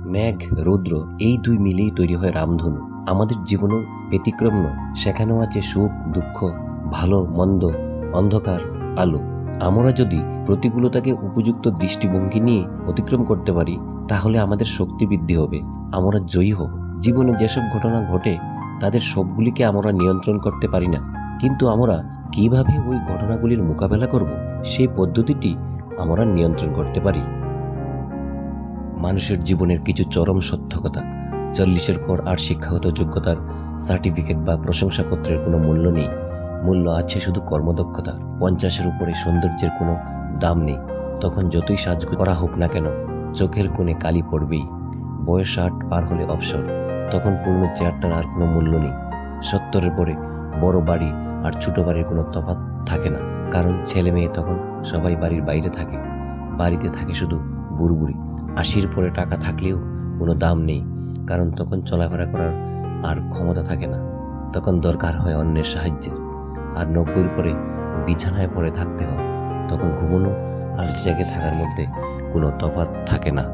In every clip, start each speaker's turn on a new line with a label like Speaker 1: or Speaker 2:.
Speaker 1: মেঘ, রৌদ্র এই দুই মিলেই তৈরি হয় রামধনু। আমাদের জীবনও ব্যতিক্রম নয়, সেখানেও আছে সুখ, দুঃখ, ভালো মন্দ, অন্ধকার, আলো। আমরা যদি প্রতিকূলতাকে উপযুক্ত দৃষ্টিভঙ্গি নিয়ে অতিক্রম করতে পারি, তাহলে আমাদের শক্তি বৃদ্ধি হবে, আমরা জয়ী হব। জীবনে যেসব ঘটনা ঘটে তাদের সবগুলিকে আমরা নিয়ন্ত্রণ করতে পারি না, কিন্তু আমরা কিভাবে ওই ঘটনাগুলির মোকাবেলা করব সেই পদ্ধতিটি আমরা নিয়ন্ত্রণ করতে পারি। মানুষের জীবনের কিছু চরম সত্য কথা। 40-এর পর আর শিক্ষাগত যোগ্যতার সার্টিফিকেট বা প্রশংসাপত্রের কোনো মূল্য নেই। মূল্য আছে শুধু কর্মদক্ষতার। 50-এর উপরে সৌন্দর্যের কোনো দাম নেই। তখন যতই সাজ করা হোক না কেন, চোখের কোণে কালি পড়বেই। বয়স 60 পার হলে অবসর, তখন পুরনো চেয়ারটার আর কোনো মূল্য নেই। 70-এর পরে বড় বাড়ি আর ছোট বাড়ির কোনো তফাৎ থাকে না, কারণ ছেলে মেয়ে তখন সবাই বাড়ির বাইরে থাকে। বাড়িতে থাকে শুধু বুড়বুড়ি। 80-এর পরে টাকা থাকলেও কোনো দাম নেই, কারণ তখন চলাফেরা করার আর ক্ষমতা থাকে না, তখন দরকার হয় অন্যের সাহায্যের। আর 90-এর পরে বিছানায় পড়ে থাকতে হয়, তখন ঘুমানো আর জেগে থাকার মধ্যে কোনো তফাৎ থাকে না।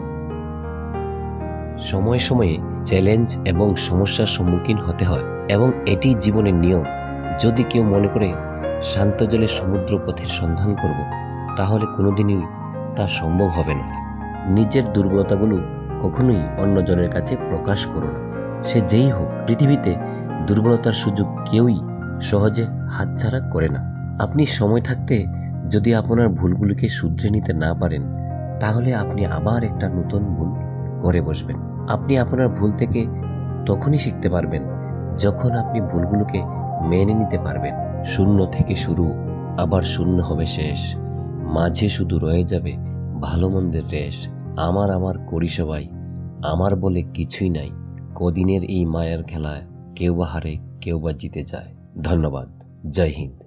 Speaker 1: সময়ে সময়ে চ্যালেঞ্জ এবং সমস্যার সম্মুখীন হতে হয়, এবং এটি জীবনের নিয়ম। যদি কেউ মনে করে শান্ত জলে সমুদ্র পথের সন্ধান করব, তাহলে কোনোদিনই তা সম্ভব হবে না। নিজের দুর্বলতাগুলো কখনোই অন্যজনের কাছে প্রকাশ করো না। সে যেই হোক, পৃথিবীতে দুর্বলতার সুযোগ কেউই সহজে হাতছাড়া করে না। আপনি সময় থাকতে যদি আপনার ভুলগুলিকে শুধরে নিতে না পারেন, তাহলে আপনি আবার একটা নতুন ভুল করে বসবেন। আপনি আপনার ভুল থেকে তখনই শিখতে পারবেন যখন আপনি ভুলগুলোকে মেনে নিতে পারবেন। শূন্য থেকে শুরু, আবার শূন্য হবে শেষ, মাঝে শুধু রয়ে যাবে ভালো মন্দের রেশ। আমার করি সবাই, আমার বলে কিছুই নাই। কদিনের এই মায়ার খেলায় কেউ বা হারে, কেউ বা জিতে যায়। ধন্যবাদ। জয় হিন্দ।